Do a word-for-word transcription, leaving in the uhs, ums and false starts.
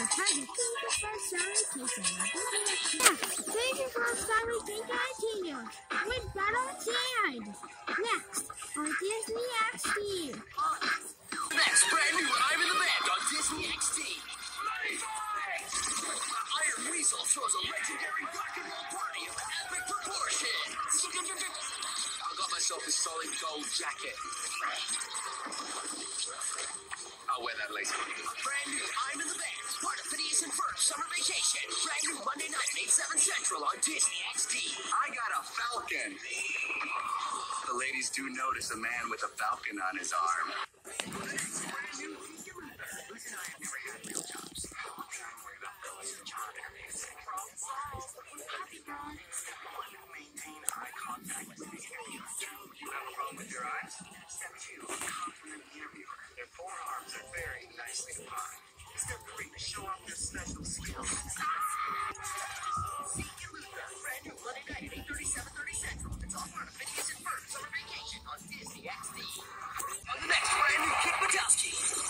Thank you for Sorry Think continues with Battle Tide. Next on Disney X D. Next, brand new I'm in the Band on Disney X D. Iron Weasel throws a legendary rock and roll party of epic proportions. I got myself a solid gold jacket. I'll wear that later. Brand new I'm in the Band, part of Phineas and Ferb's Summer Vacation. Brand new Monday night at eight, seven Central on Disney X D. I got a falcon. The ladies do notice a man with a falcon on his arm. Brand new Lucy and I have never had real jobs. I'm worried about fellas in job interviews. Problem solved. Happy guys. Step one, maintain eye contact with the interviewer. Two, you have a problem with your eyes. Step two, compliment the interviewer. Their forearms are very nicely defined. Step three, show off their special skills. See you later. Brand new Monday night at eight thirty, seven thirty Central. It's all part of Phineas and Ferb's Summer Vacation on Disney X D. On the next brand new Kick Buttowski.